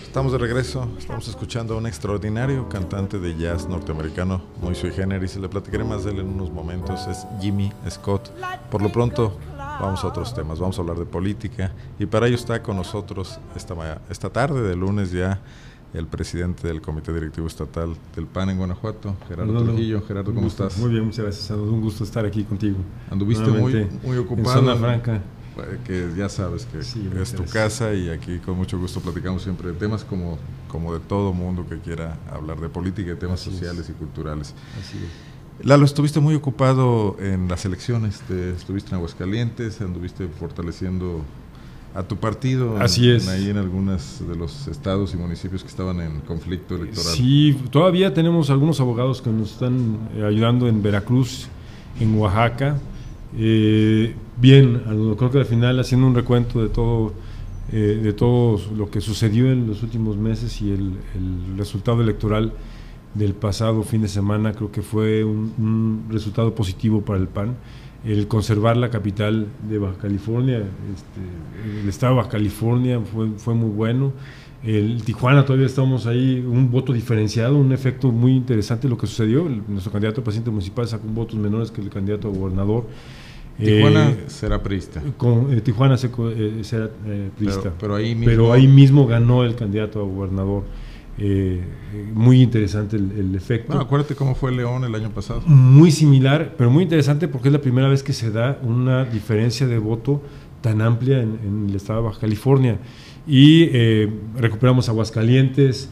Estamos de regreso, estamos escuchando a un extraordinario cantante de jazz norteamericano, muy sui generis, le platicaré más de él en unos momentos, es Jimmy Scott. Por lo pronto vamos a otros temas, vamos a hablar de política y para ello está con nosotros esta tarde de lunes ya el presidente del Comité Directivo Estatal del PAN en Guanajuato, Gerardo Trujillo. Gerardo, ¿cómo estás? Muy bien, muchas gracias, un gusto estar aquí contigo. Anduviste muy ocupado. En Zona Franca. Que ya sabes que sí, es tu casa y aquí con mucho gusto platicamos siempre de temas como de todo mundo que quiera hablar de política y temas sociales y culturales. Así es. Lalo, estuviste muy ocupado en las elecciones, estuviste en Aguascalientes, anduviste fortaleciendo a tu partido. Así es. Ahí en algunos de los estados y municipios que estaban en conflicto electoral. Sí, todavía tenemos algunos abogados que nos están ayudando en Veracruz, en Oaxaca. Bien, creo que al final haciendo un recuento de todo lo que sucedió en los últimos meses y el resultado electoral del pasado fin de semana, creo que fue un resultado positivo para el PAN. El conservar la capital de Baja California, el estado de Baja California fue muy bueno. El Tijuana todavía estamos ahí, un voto diferenciado, un efecto muy interesante lo que sucedió. Nuestro candidato a presidente municipal sacó votos menores que el candidato a gobernador. Tijuana será priista. Tijuana será priista. Pero ahí mismo ganó el candidato a gobernador. Muy interesante el efecto. Bueno, acuérdate cómo fue León el año pasado. Muy similar, pero muy interesante porque es la primera vez que se da una diferencia de voto tan amplia en el estado de Baja California. Y recuperamos Aguascalientes,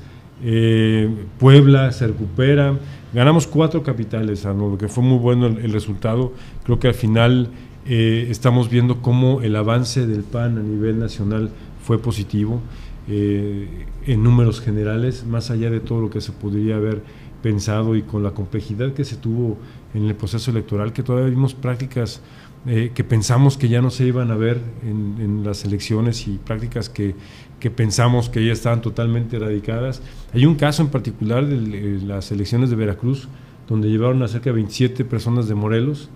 Puebla se recupera, ganamos 4 capitales, lo que fue muy bueno el resultado. Creo que al final estamos viendo cómo el avance del PAN a nivel nacional fue positivo en números generales, más allá de todo lo que se podría haber pensado y con la complejidad que se tuvo en el proceso electoral, que todavía vimos prácticas que pensamos que ya no se iban a ver en las elecciones y prácticas que pensamos que ya estaban totalmente erradicadas. Hay un caso en particular de las elecciones de Veracruz, donde llevaron a cerca de 27 personas de Morelos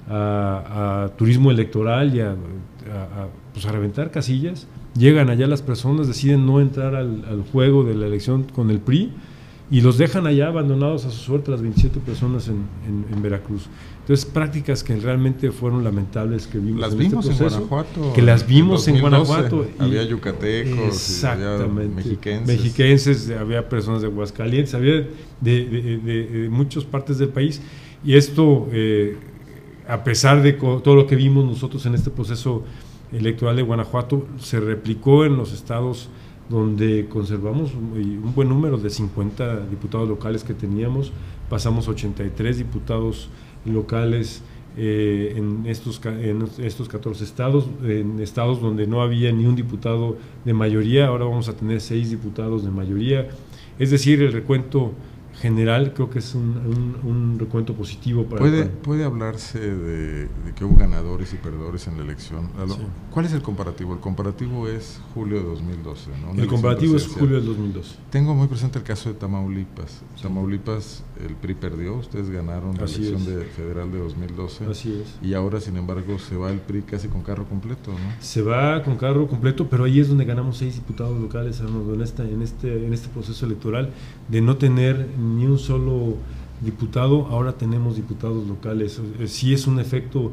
a turismo electoral y pues a reventar casillas. Llegan allá las personas, deciden no entrar al juego de la elección con el PRI y los dejan allá abandonados a su suerte, las 27 personas en Veracruz. Entonces, prácticas que realmente fueron lamentables que vimos en proceso, en Guanajuato. Que las vimos en Guanajuato. Había yucatecos, había mexiquenses, había personas de Aguascalientes, había de muchas partes del país. Y esto, a pesar de todo lo que vimos nosotros en este proceso electoral de Guanajuato, se replicó en los estados donde conservamos un buen número de 50 diputados locales que teníamos, pasamos 83 diputados locales en estos 14 estados, en estados donde no había ni un diputado de mayoría, ahora vamos a tener 6 diputados de mayoría, es decir, el recuento general creo que es un recuento positivo para el PAN. ¿Puede hablarse de que hubo ganadores y perdedores en la elección? Sí. ¿Cuál es el comparativo? El comparativo es julio de 2012, ¿no? El comparativo es julio de 2012. Tengo muy presente el caso de Tamaulipas. Sí. Tamaulipas, el PRI perdió, ustedes ganaron la elección federal de 2012. Así es. Y ahora, sin embargo, se va el PRI casi con carro completo, ¿no? Se va con carro completo, pero ahí es donde ganamos 6 diputados locales, en este proceso electoral, de no tener ni un solo diputado, ahora tenemos diputados locales. Sí es un efecto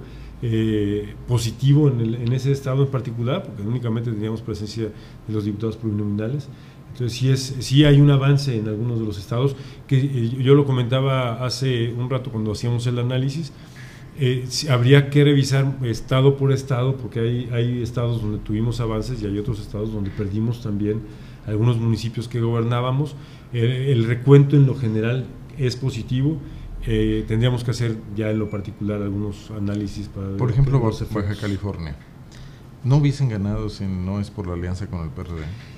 positivo en ese estado en particular, porque únicamente teníamos presencia de los diputados plurinominales. Entonces sí hay un avance en algunos de los estados, que yo lo comentaba hace un rato cuando hacíamos el análisis. Habría que revisar estado por estado, porque hay estados donde tuvimos avances y hay otros estados donde perdimos también algunos municipios que gobernábamos. El recuento en lo general es positivo. Tendríamos que hacer ya en lo particular algunos análisis para por ejemplo, Baja California. ¿No hubiesen ganado si no es por la alianza con el PRD?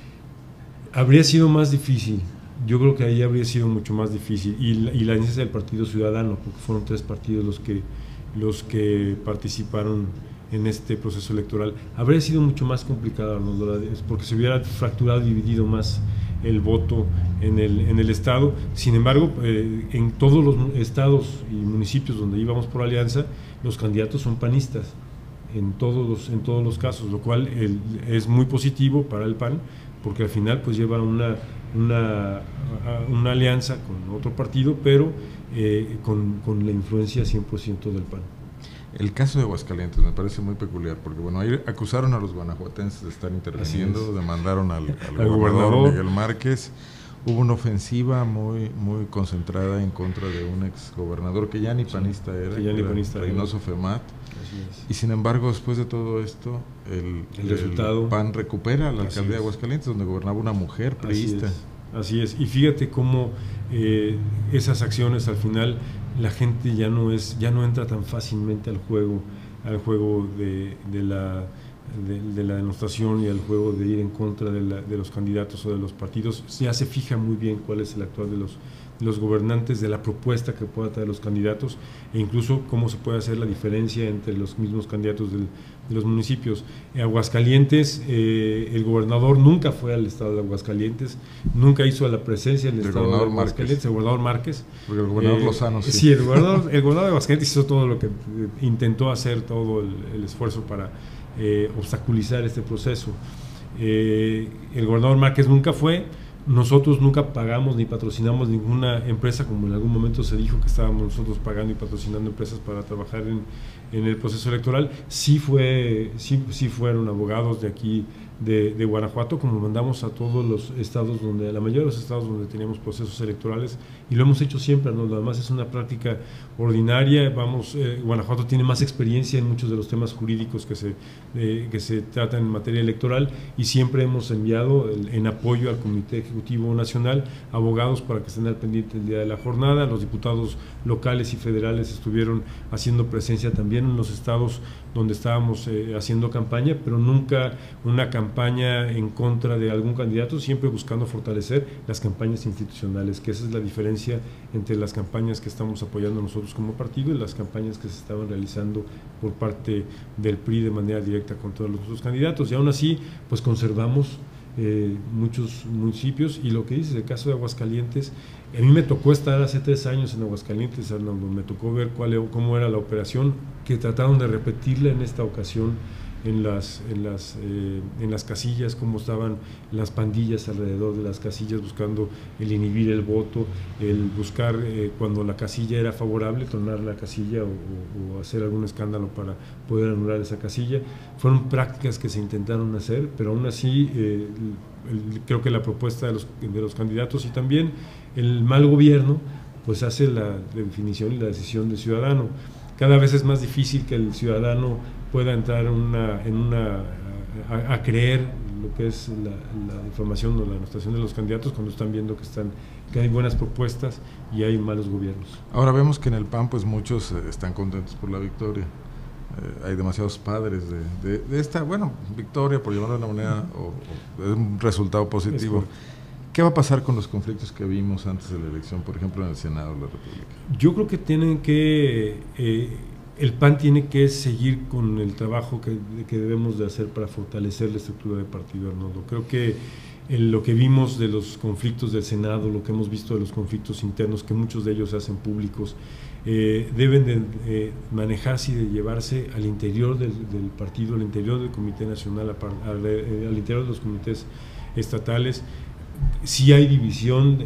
Habría sido más difícil. Yo creo que ahí habría sido mucho más difícil. Y la alianza del Partido Ciudadano, porque fueron 3 partidos los que participaron en este proceso electoral. Habría sido mucho más complicado, ¿no? Porque se hubiera fracturado y dividido más el voto en el estado. Sin embargo, en todos los estados y municipios donde íbamos por alianza, los candidatos son panistas en todos los casos, lo cual es muy positivo para el PAN, porque al final pues lleva una alianza con otro partido, pero con la influencia 100% del PAN. El caso de Aguascalientes me parece muy peculiar, porque bueno, ahí acusaron a los guanajuatenses de estar interviniendo, demandaron al gobernador Miguel Márquez. Hubo una ofensiva muy concentrada en contra de un ex gobernador que ya ni panista era, Reynoso Femat. Y sin embargo, después de todo esto, el PAN recupera la alcaldía de Aguascalientes, donde gobernaba una mujer priista. Así es. Y fíjate cómo esas acciones al final la gente ya no entra tan fácilmente al juego de la denostación y al juego de ir en contra de los candidatos o de los partidos. Ya se fija muy bien cuál es el actuar de los gobernantes, de la propuesta que pueda traer los candidatos, e incluso cómo se puede hacer la diferencia entre los mismos candidatos de los municipios. En Aguascalientes, el gobernador nunca fue al estado de Aguascalientes, nunca hizo la presencia del estado de Aguascalientes, el gobernador Márquez. Porque el gobernador Lozano sí. Sí, el gobernador de Aguascalientes hizo todo lo que intentó hacer, todo el esfuerzo para obstaculizar este proceso. El gobernador Márquez nunca fue. Nosotros nunca pagamos ni patrocinamos ninguna empresa, como en algún momento se dijo que estábamos nosotros pagando y patrocinando empresas para trabajar en el proceso electoral. Sí fueron abogados de aquí de Guanajuato, como mandamos a todos los estados, a la mayoría de los estados donde teníamos procesos electorales, y lo hemos hecho siempre, ¿no? Además es una práctica ordinaria. Guanajuato tiene más experiencia en muchos de los temas jurídicos que se tratan en materia electoral, y siempre hemos enviado en apoyo al Comité Ejecutivo Nacional abogados para que estén al pendiente el día de la jornada. Los diputados locales y federales estuvieron haciendo presencia también en los estados donde estábamos haciendo campaña, pero nunca una campaña en contra de algún candidato, siempre buscando fortalecer las campañas institucionales, que esa es la diferencia entre las campañas que estamos apoyando nosotros como partido y las campañas que se estaban realizando por parte del PRI de manera directa contra los otros candidatos. Y aún así, pues conservamos muchos municipios. Y lo que dices, el caso de Aguascalientes, a mí me tocó estar hace 3 años en Aguascalientes, Arnaldo, me tocó ver cómo era la operación, que trataron de repetirla en esta ocasión en las casillas, cómo estaban las pandillas alrededor de las casillas buscando el inhibir el voto, el buscar cuando la casilla era favorable, tornar la casilla o hacer algún escándalo para poder anular esa casilla. Fueron prácticas que se intentaron hacer, pero aún así creo que la propuesta de los candidatos y también el mal gobierno pues hace la definición y la decisión del ciudadano. Cada vez es más difícil que el ciudadano pueda entrar a creer lo que es la información o la anotación de los candidatos cuando están viendo que hay buenas propuestas y hay malos gobiernos. Ahora vemos que en el PAN pues muchos están contentos por la victoria. Hay demasiados padres de esta, victoria, por llamarlo de una manera, o de un resultado positivo. ¿Qué va a pasar con los conflictos que vimos antes de la elección, por ejemplo, en el Senado de la República? Yo creo que el PAN tiene que seguir con el trabajo que debemos de hacer para fortalecer la estructura de partido, Arnoldo. Creo que lo que vimos de los conflictos del Senado, lo que hemos visto de los conflictos internos, que muchos de ellos se hacen públicos, deben de manejarse y de llevarse al interior del partido, al interior del Comité Nacional, al interior de los comités estatales. Sí hay división,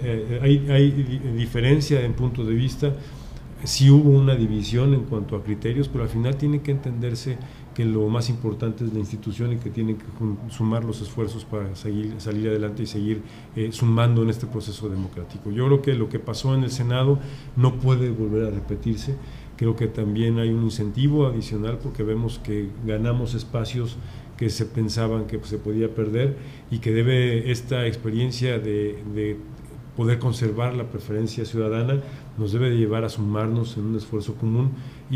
hay diferencia en punto de vista, sí hubo una división en cuanto a criterios, pero al final tiene que entenderse que lo más importante es la institución y que tienen que sumar los esfuerzos para salir adelante y seguir sumando en este proceso democrático. Yo creo que lo que pasó en el Senado no puede volver a repetirse. Creo que también hay un incentivo adicional porque vemos que ganamos espacios que se pensaban que se podía perder, y que debe esta experiencia de poder conservar la preferencia ciudadana nos debe de llevar a sumarnos en un esfuerzo común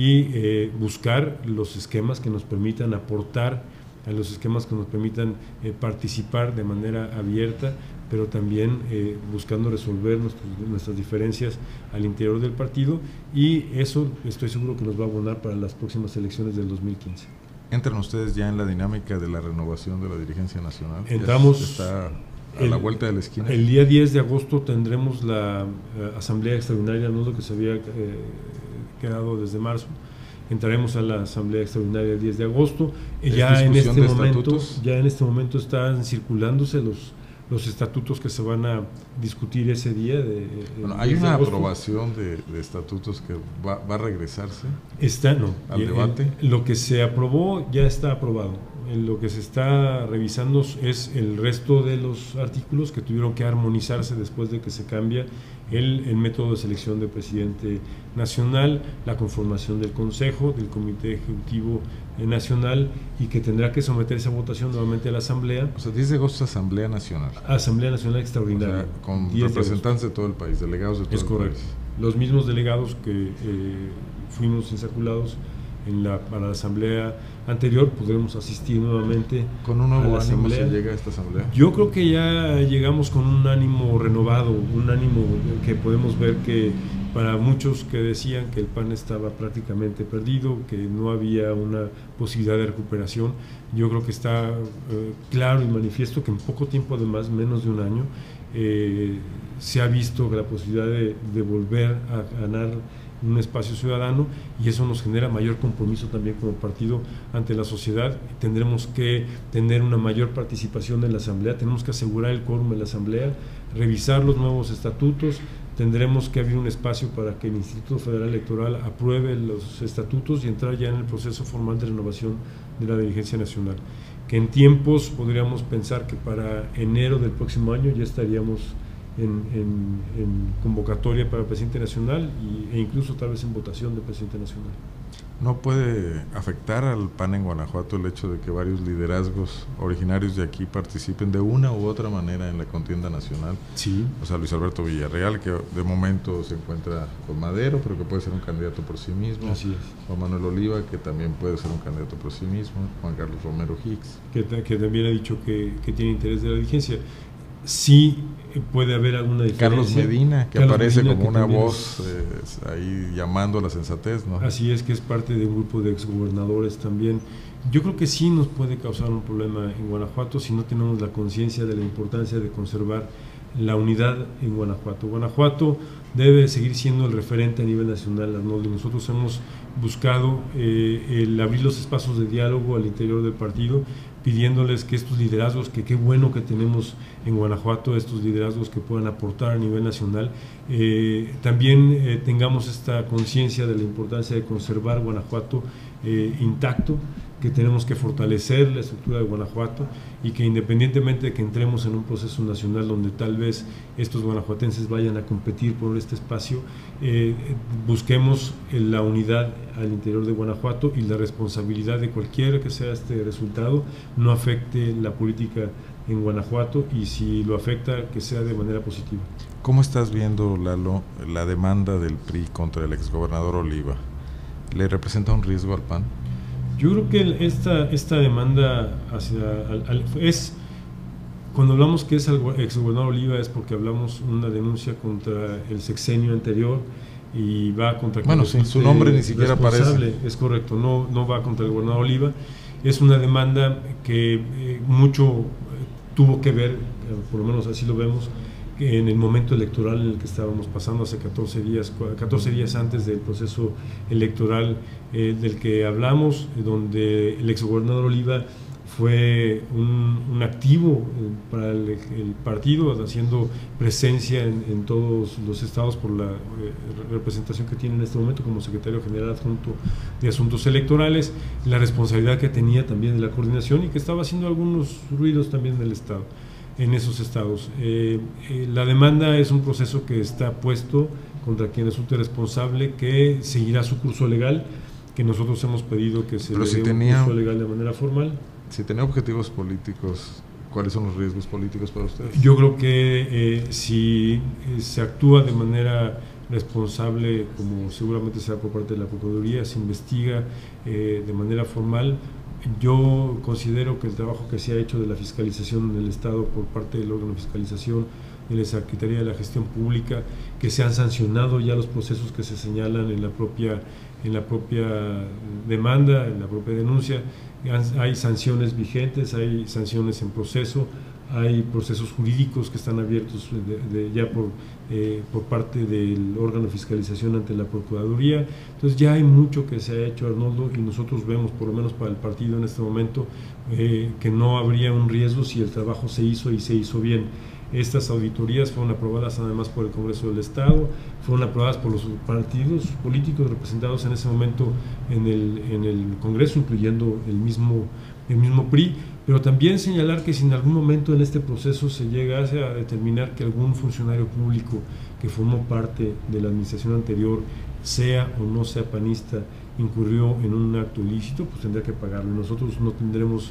y buscar los esquemas que nos permitan aportar, a los esquemas que nos permitan participar de manera abierta, pero también buscando resolver nuestras diferencias al interior del partido, y eso estoy seguro que nos va a abonar para las próximas elecciones del 2015. ¿Entran ustedes ya en la dinámica de la renovación de la dirigencia nacional? Entramos. Está a la vuelta de la esquina. El día 10 de agosto tendremos la asamblea extraordinaria, no lo que se había quedado desde marzo. Entraremos a la asamblea extraordinaria el 10 de agosto. Ya en este momento están circulándose los estatutos que se van a discutir ese día. Bueno, ¿hay una aprobación de estatutos que va a regresarse al debate? Lo que se aprobó ya está aprobado. Lo que se está revisando es el resto de los artículos que tuvieron que armonizarse después de que se cambia el método de selección de presidente nacional, la conformación del Consejo, del Comité Ejecutivo Nacional, y que tendrá que someterse a votación nuevamente a la Asamblea. O sea, 10 de agosto Asamblea Nacional. Asamblea Nacional Extraordinaria. O sea, con representantes de todo el país, delegados de todo el correcto. país. Los mismos delegados que fuimos insaculados para la asamblea anterior, podremos asistir nuevamente. ¿Con un nuevo ánimo se llega a esta asamblea? Yo creo que ya llegamos con un ánimo renovado, un ánimo que podemos ver que para muchos que decían que el PAN estaba prácticamente perdido, que no había una posibilidad de recuperación, yo creo que está claro y manifiesto que en poco tiempo, además, menos de un año, se ha visto la posibilidad de volver a ganar un espacio ciudadano, y eso nos genera mayor compromiso también como partido ante la sociedad. Tendremos que tener una mayor participación en la asamblea, tenemos que asegurar el quórum en la asamblea, revisar los nuevos estatutos, tendremos que abrir un espacio para que el Instituto Federal Electoral apruebe los estatutos y entrar ya en el proceso formal de renovación de la dirigencia nacional, que en tiempos podríamos pensar que para enero del próximo año ya estaríamos en convocatoria para presidente nacional e incluso tal vez en votación de presidente nacional. ¿No puede afectar al PAN en Guanajuato el hecho de que varios liderazgos originarios de aquí participen de una u otra manera en la contienda nacional? Sí. O sea, Luis Alberto Villarreal, que de momento se encuentra con Madero, pero que puede ser un candidato por sí mismo. Así es. Juan Manuel Oliva, que también puede ser un candidato por sí mismo. Juan Carlos Romero Hicks, que también ha dicho que tiene interés de la dirigencia. Sí puede haber alguna diferencia. Carlos Medina, que aparece como una voz ahí llamando a la sensatez, ¿no? Así es, que es parte de un grupo de exgobernadores también. Yo creo que sí nos puede causar un problema en Guanajuato si no tenemos la conciencia de la importancia de conservar la unidad en Guanajuato. Guanajuato debe seguir siendo el referente a nivel nacional, Arnoldo. Nosotros hemos buscado el abrir los espacios de diálogo al interior del partido, pidiéndoles que estos liderazgos, que qué bueno que tenemos en Guanajuato, estos liderazgos que puedan aportar a nivel nacional, también tengamos esta conciencia de la importancia de conservar Guanajuato intacto, que tenemos que fortalecer la estructura de Guanajuato y que independientemente de que entremos en un proceso nacional donde tal vez estos guanajuatenses vayan a competir por este espacio, busquemos la unidad al interior de Guanajuato y la responsabilidad de cualquiera que sea este resultado no afecte la política en Guanajuato, y si lo afecta, que sea de manera positiva. ¿Cómo estás viendo, Lalo, la demanda del PRI contra el exgobernador Oliva? ¿Le representa un riesgo al PAN? Yo creo que esta demanda es, cuando hablamos que es el exgobernador Oliva, es porque hablamos una denuncia contra el sexenio anterior y va contra... Bueno, sí, su nombre ni siquiera aparece. Es correcto, no va contra el gobernador Oliva. Es una demanda que mucho tuvo que ver, por lo menos así lo vemos, en el momento electoral en el que estábamos pasando hace 14 días antes del proceso electoral del que hablamos, donde el exgobernador Oliva fue un activo para el partido, haciendo presencia en todos los estados por la representación que tiene en este momento como secretario general adjunto de Asuntos Electorales, la responsabilidad que tenía también de la coordinación y que estaba haciendo algunos ruidos también en el estado, en esos estados. La demanda es un proceso que está puesto contra quien resulte responsable, que seguirá su curso legal, que nosotros hemos pedido que se le dé un curso legal de manera formal. Si tenía objetivos políticos, ¿cuáles son los riesgos políticos para ustedes? Yo creo que si se actúa de manera responsable, como seguramente será por parte de la Procuraduría, se investiga de manera formal, yo considero que el trabajo que se ha hecho de la fiscalización en el Estado por parte del órgano de fiscalización de la Secretaría de la Gestión Pública, que se han sancionado ya los procesos que se señalan en la propia demanda, en la propia denuncia, hay sanciones vigentes, hay sanciones en proceso, hay procesos jurídicos que están abiertos ya por parte del órgano de fiscalización ante la Procuraduría. Entonces ya hay mucho que se ha hecho, Arnoldo, y nosotros vemos, por lo menos para el partido en este momento, que no habría un riesgo si el trabajo se hizo y se hizo bien. Estas auditorías fueron aprobadas además por el Congreso del Estado, fueron aprobadas por los partidos políticos representados en ese momento en el Congreso, incluyendo el mismo PRI, pero también señalar que si en algún momento en este proceso se llegase a determinar que algún funcionario público que formó parte de la administración anterior, sea o no sea panista, incurrió en un acto ilícito, pues tendrá que pagarlo. Nosotros no tendremos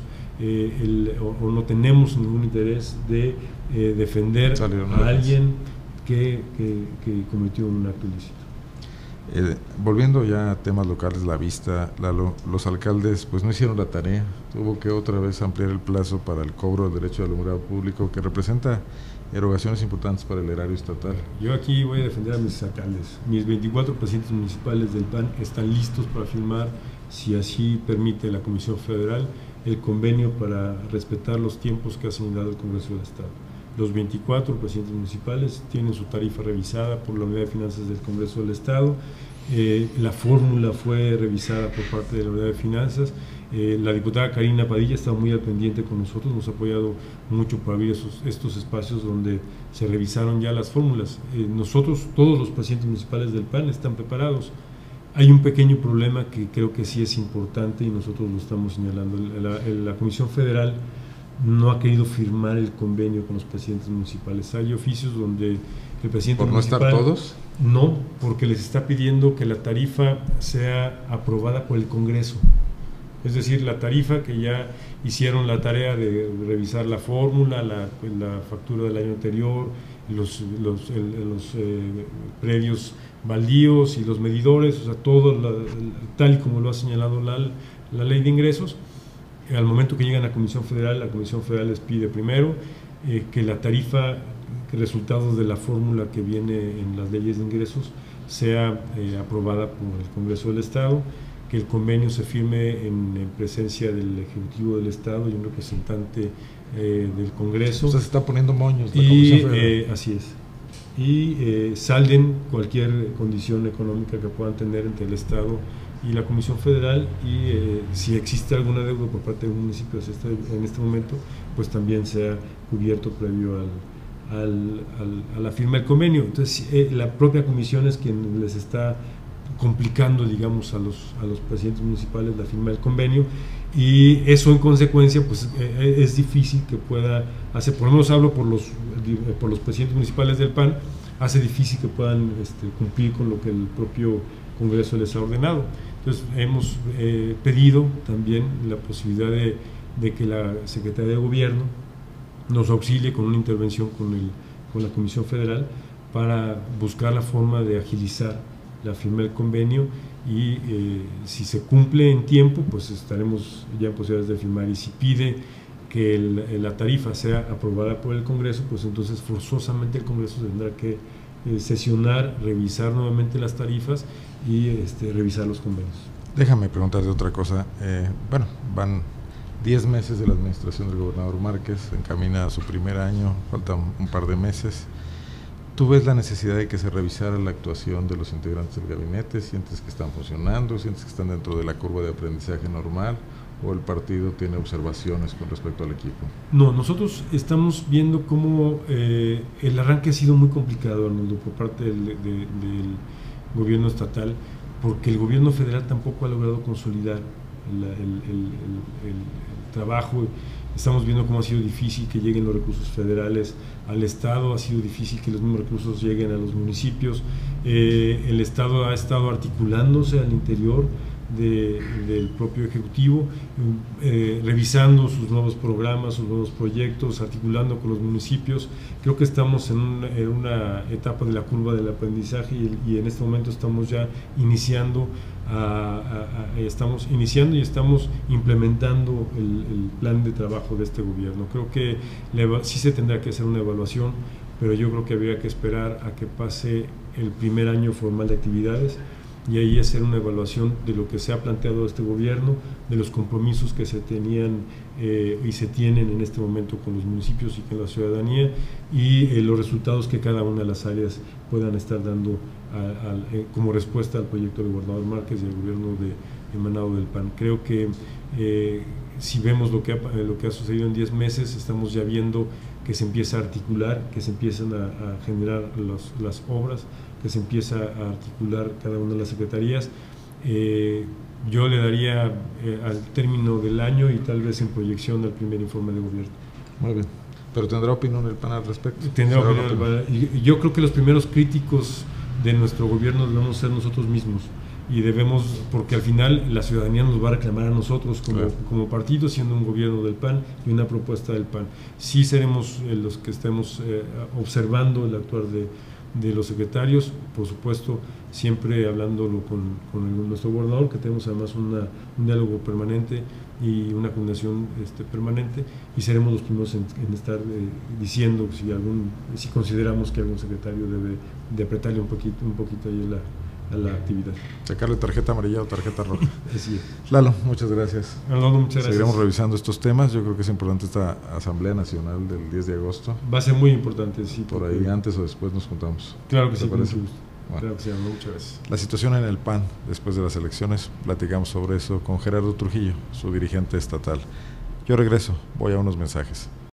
o no tenemos ningún interés de defender a alguien que cometió un acto ilícito. Volviendo ya a temas locales, la vista, los alcaldes pues no hicieron la tarea, tuvo que otra vez ampliar el plazo para el cobro del derecho de alumbrado público, que representa erogaciones importantes para el erario estatal. Yo aquí voy a defender a mis alcaldes. Mis 24 presidentes municipales del PAN están listos para firmar, si así permite la Comisión Federal, el convenio para respetar los tiempos que ha señalado el Congreso del Estado. Los 24 presidentes municipales tienen su tarifa revisada por la Unidad de Finanzas del Congreso del Estado. La fórmula fue revisada por parte de la Unidad de Finanzas. La diputada Karina Padilla está muy al pendiente con nosotros, nos ha apoyado mucho para abrir estos espacios donde se revisaron ya las fórmulas. Nosotros, todos los presidentes municipales del PAN están preparados. Hay un pequeño problema que creo que sí es importante y nosotros lo estamos señalando. La Comisión Federal no ha querido firmar el convenio con los presidentes municipales. Hay oficios donde el presidente municipal... ¿Por no estar todos? No, porque les está pidiendo que la tarifa sea aprobada por el Congreso. Es decir, la tarifa que ya hicieron la tarea de revisar la fórmula, la factura del año anterior, los predios baldíos y los medidores, o sea, todo tal y como lo ha señalado la ley de ingresos. Al momento que llegan a la Comisión Federal les pide primero que la tarifa, resultado de la fórmula que viene en las leyes de ingresos, sea aprobada por el Congreso del Estado, que el convenio se firme en presencia del Ejecutivo del Estado y un representante del Congreso. O sea, se está poniendo moños la Comisión Federal. Así es. Y salden cualquier condición económica que puedan tener entre el Estado y la Comisión Federal, y si existe alguna deuda por parte de un municipio en este momento, pues también sea cubierto previo a la firma del convenio. Entonces la propia comisión es quien les está complicando, digamos, a los presidentes municipales la firma del convenio, y eso en consecuencia pues es difícil que pueda hacer, por lo menos hablo por los presidentes municipales del PAN, hace difícil que puedan cumplir con lo que el propio Congreso les ha ordenado. Entonces hemos pedido también la posibilidad de que la Secretaría de Gobierno nos auxilie con una intervención con la Comisión Federal para buscar la forma de agilizar la firma del convenio, y si se cumple en tiempo, pues estaremos ya en posibilidades de firmar, y si pide que la tarifa sea aprobada por el Congreso, pues entonces forzosamente el Congreso tendrá que sesionar, revisar nuevamente las tarifas y revisar los convenios. Déjame preguntarte otra cosa. Bueno, van 10 meses de la administración del gobernador Márquez, encamina a su primer año, faltan un par de meses. ¿Tú ves la necesidad de que se revisara la actuación de los integrantes del gabinete? ¿Sientes que están funcionando? ¿Sientes que están dentro de la curva de aprendizaje normal? ¿O el partido tiene observaciones con respecto al equipo? No, nosotros estamos viendo cómo el arranque ha sido muy complicado, Arnoldo, por parte del gobierno estatal, porque el gobierno federal tampoco ha logrado consolidar el trabajo. Estamos viendo cómo ha sido difícil que lleguen los recursos federales al Estado, ha sido difícil que los mismos recursos lleguen a los municipios. El Estado ha estado articulándose al interior del propio Ejecutivo, revisando sus nuevos programas, sus nuevos proyectos, articulando con los municipios. Creo que estamos en una etapa de la curva del aprendizaje, y en este momento estamos ya iniciando y estamos implementando el plan de trabajo de este gobierno. Creo que sí se tendrá que hacer una evaluación, pero yo creo que habría que esperar a que pase el primer año formal de actividades y ahí hacer una evaluación de lo que se ha planteado este gobierno, de los compromisos que se tenían y se tienen en este momento con los municipios y con la ciudadanía, y los resultados que cada una de las áreas puedan estar dando como respuesta al proyecto del gobernador Márquez y al gobierno emanado del PAN. Creo que si vemos lo que ha sucedido en 10 meses, estamos ya viendo que se empieza a articular, que se empiezan a generar las obras, que se empieza a articular cada una de las secretarías. Yo le daría al término del año y tal vez en proyección al primer informe de gobierno. Muy bien. ¿Pero tendrá opinión el PAN al respecto? Tendrá opinión el PAN. Y yo creo que los primeros críticos de nuestro gobierno debemos ser nosotros mismos, y debemos, porque al final la ciudadanía nos va a reclamar a nosotros como partido, siendo un gobierno del PAN y una propuesta del PAN. Sí seremos los que estemos observando el actuar de los secretarios, por supuesto, siempre hablándolo con nuestro gobernador, que tenemos además un diálogo permanente y una coordinación permanente, y seremos los primeros en estar diciendo si consideramos que algún secretario debe de apretarle un poquito ahí a la actividad. Sacarle tarjeta amarilla o tarjeta roja. Así es. Lalo, muchas gracias. Lalo, muchas gracias. Seguiremos revisando estos temas. Yo creo que es importante esta Asamblea Nacional del 10 de agosto. Va a ser muy importante, sí. Por ahí antes o después nos juntamos. Claro que sí, con mucho gusto. Bueno, claro que sí, muchas gracias. La situación en el PAN después de las elecciones, platicamos sobre eso con Gerardo Trujillo, su dirigente estatal. Yo regreso, voy a unos mensajes.